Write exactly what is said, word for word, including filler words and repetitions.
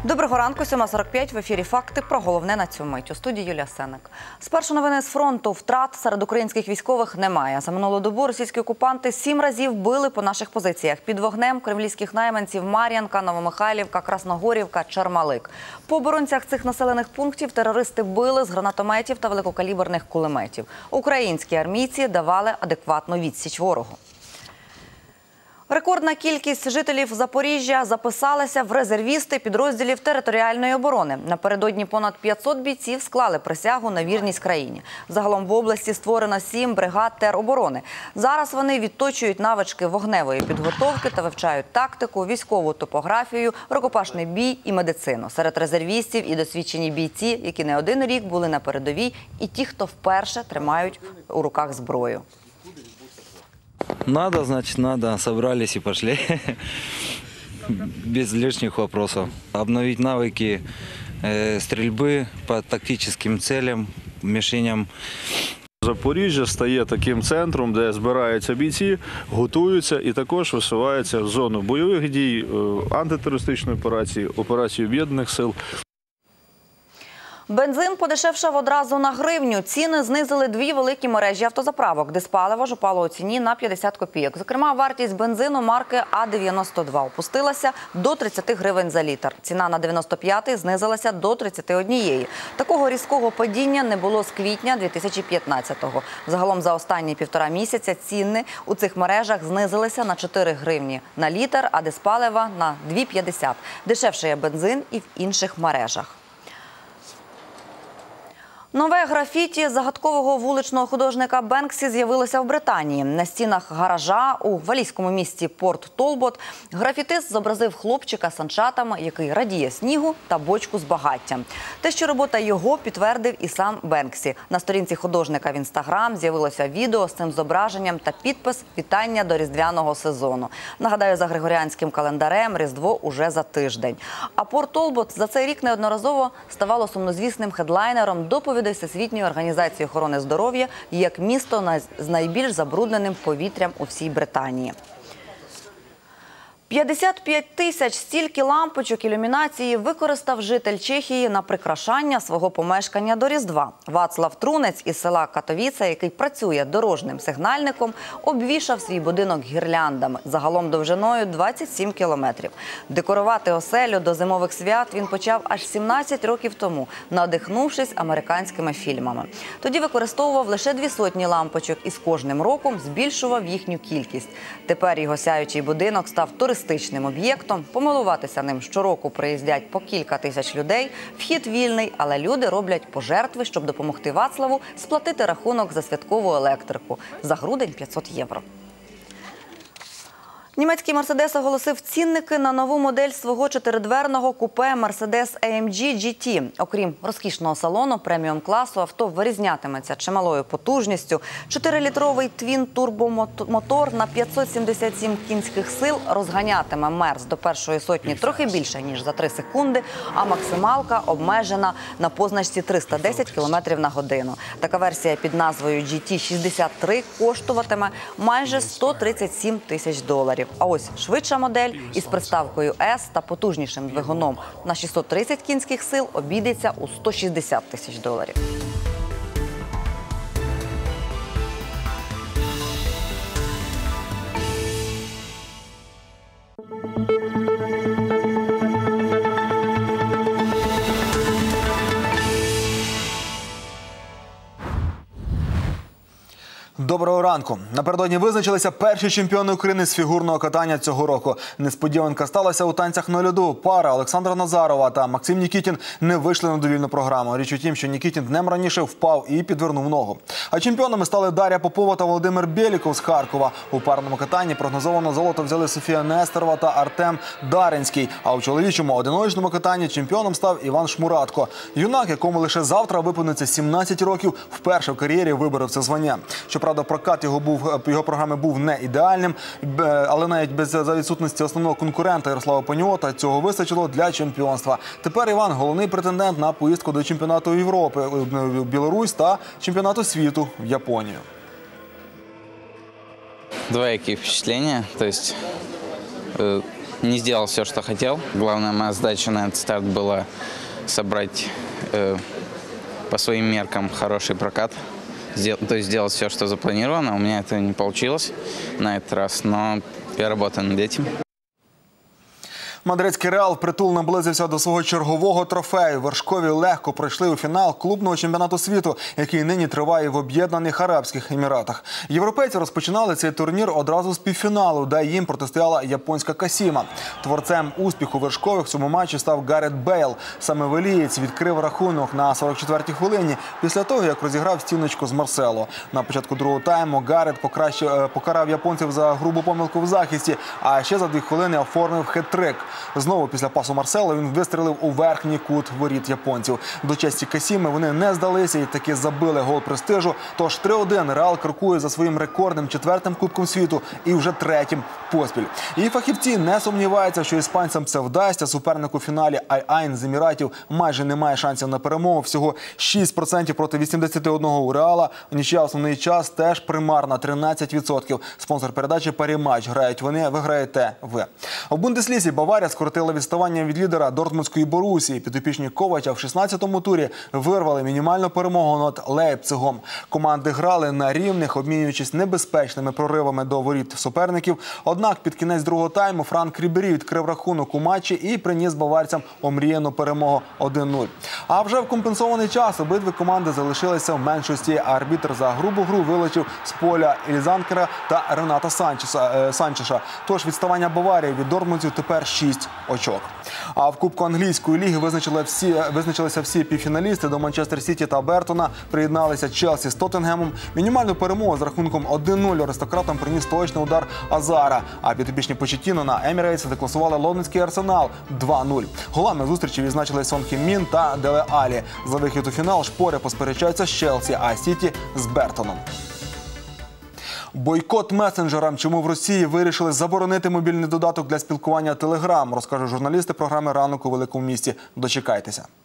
Доброго ранку, сьома сорок п'ять, в ефірі «Факти» про головне на цю мить. У студії Юлія Сенник. Спершу новини з фронту. Втрат серед українських військових немає. За минулу добу російські окупанти сім разів били по наших позиціях. Під вогнем кремлівських найманців Мар'янка, Новомихайлівка, Красногорівка, Чермалик. По оборонцях цих населених пунктів терористи били з гранатометів та великокаліберних кулеметів. Українські армійці давали адекватну відсіч ворогу. Рекордна кількість жителів Запоріжжя записалися в резервісти підрозділів територіальної оборони. Напередодні понад п'ятсот бійців склали присягу на вірність країні. Загалом в області створено сім бригад тероборони. Зараз вони відточують навички вогневої підготовки та вивчають тактику, військову топографію, рукопашний бій і медицину. Серед резервістів і досвідчені бійці, які не один рік були на передовій, і ті, хто вперше тримають у руках зброю. Надо, значит, надо. Собрались и пошли. Без лишних вопросов. Обновить навыки э, стрельбы по тактическим целям, мишеням. Запоріжжя стає таким центром, де збираються бійці, готуються і також висуваються в зону бойових дій, антитерористичної операції, операції Об'єднаних сил. Бензин подешевшав одразу на гривню. Ціни знизили дві великі мережі автозаправок. Диспаливо ж упало у ціні на п'ятдесят копійок. Зокрема, вартість бензину марки А дев'яносто два опустилася до тридцяти гривень за літр. Ціна на дев'яносто п'ятий знизилася до тридцяти однієї. Такого різкого падіння не було з квітня дві тисячі п'ятнадцятого. Загалом за останні півтора місяця ціни у цих мережах знизилися на чотири гривні на літр, а диспалива – на дві п'ятдесят. Дешевше є бензин і в інших мережах. Нове графіті загадкового вуличного художника Бенксі з'явилося в Британії. На стінах гаража у валійському місті Порт Толбот графітист зобразив хлопчика з санчатами, який радіє снігу та бочку з багаттям. Те, що робота його, підтвердив і сам Бенксі. На сторінці художника в Інстаграм з'явилося відео з цим зображенням та підпис «Вітання до різдвяного сезону». Нагадаю, за григоріанським календарем Різдво уже за тиждень. А Порт Толбот за цей рік неодноразово ставало сумнозвісним хедлайнером доповідей Всесвітньої організації охорони здоров'я як місто з найбільш забрудненим повітрям у всій Британії. п'ятдесят п'ять тисяч стільки лампочок ілюмінації використав житель Чехії на прикрашання свого помешкання до Різдва. Вацлав Трунець із села Катовіце, який працює дорожнім сигнальником, обвішав свій будинок гірляндами, загалом довжиною двадцять сім кілометрів. Декорувати оселю до зимових свят він почав аж сімнадцять років тому, надихнувшись американськими фільмами. Тоді використовував лише дві сотні лампочок і з кожним роком збільшував їхню кількість. Тепер його сяючий будинок став туристичним. туристичним об'єктом. Помилуватися ним щороку приїздять по кілька тисяч людей. Вхід вільний, але люди роблять пожертви, щоб допомогти Вацлаву сплатити рахунок за святкову електрику. За грудень п'ятсот євро. Німецький «Мерседес» оголосив цінники на нову модель свого чотиридверного купе «Мерседес ей ем джі джі ті». Окрім розкішного салону преміум-класу, авто вирізнятиметься чималою потужністю. чотирилітровий твін-турбомотор на п'ятсот сімдесят сім кінських сил розганятиме «Мерс» до першої сотні трохи більше, ніж за три секунди, а максималка обмежена на позначці триста десять кілометрів на годину. Така версія під назвою джі ті шістдесят три коштуватиме майже сто тридцять сім тисяч доларів. А ось швидша модель із приставкою «С» та потужнішим двигуном на шістсот тридцять кінських сил обійдеться у сто шістдесят тисяч доларів. Доброго ранку. Напередодні визначилися перші чемпіони України з фігурного катання цього року. Несподіванка сталася у танцях на льоду. Пара Олександра Назарова та Максим Нікітін не вийшли на довільну програму. Річ у тім, що Нікітін днем раніше впав і підвернув ногу. А чемпіонами стали Дар'я Попова та Володимир Бєліков з Харкова. У парному катанні прогнозовано золото взяли Софія Нестерова та Артем Даринський. А у чоловічому одиночному катанні чемпіоном став Іван Шмуратко. Юнак, якому лише завтра виповниться сімнадцять років, вперше в кар'єрі виборов це звання. Щоправда, прокат його, був, його програми був не ідеальним, але навіть без за відсутності основного конкурента Ярослава Паньота цього вистачило для чемпіонства. Тепер Іван – головний претендент на поїздку до чемпіонату Європи в Білорусь та чемпіонату світу в Японію. Двоякие впечатления. То есть, э, не сделал все, что хотел. Главная моя задача на этот старт была собрать э, по своим меркам хороший прокат. Сдел, то есть сделать все, что запланировано. У меня это не получилось на этот раз, но я работаю над этим. Мадридський Реал впритул наблизився до свого чергового трофею. Вершкові легко пройшли у фінал клубного чемпіонату світу, який нині триває в Об'єднаних Арабських Еміратах. Європейці розпочинали цей турнір одразу з півфіналу, де їм протистояла японська Касіма. Творцем успіху вершкових в цьому матчі став Гарет Бейл. Саме велієць відкрив рахунок на сорок четвертій хвилині після того, як розіграв стіночку з Марсело. На початку другого тайму Гарет покраще, покарав японців за грубу помилку в захисті, а ще за дві хвилини оформив хет-трик. Знову після пасу Марсело він вистрелив у верхній кут воріт японців. До честі Касіми вони не здалися і таки забили гол престижу. Тож три один Реал крокує за своїм рекордним четвертим Кубком світу і вже третім поспіль. І фахівці не сумніваються, що іспанцям це вдасться. Суперник у фіналі Аль-Айн з Еміратів майже не має шансів на перемогу. Всього шість відсотків проти вісімдесят один у Реала. Нічия основний час теж примарна – тринадцять відсотків. Спонсор передачі «Паріматч». Грають вони, виграєте ви. У Бундеслізі Баварія скоротила відставання від лідера Дортмундської Борусії. Підопічні Ковача в шістнадцятому турі вирвали мінімальну перемогу над Лейпцигом. Команди грали на рівних, обмінюючись небезпечними проривами до воріт суперників. Однак під кінець другого тайму Франк Рібері відкрив рахунок у матчі і приніс баварцям омріяну перемогу один нуль. А вже в компенсований час обидві команди залишилися в меншості. Арбітр за грубу гру вилучив з поля Ілізанкера та Рената Санчеса, Санчеша. Тож відставання Баварії від дортмундців тепер шість очок. А в Кубку англійської ліги визначили всі, визначилися всі півфіналісти. До Манчестер Сіті та Бертона приєдналися Челсі з Тоттенгемом. Мінімальну перемогу з рахунком один нуль аристократам приніс точний удар Азара. А підопічні Почеттіно на Емірейтс декласували лондонський Арсенал два нуль. Голами зустрічі відзначили Сон Хін Мін та Деле Алі. За вихід у фінал шпори посперечаються з Челсі, а Сіті з Бертоном. Бойкот месенджерам. Чому в Росії вирішили заборонити мобільний додаток для спілкування Телеграм, розкажуть журналісти програми «Ранок у великому місті». Дочекайтеся.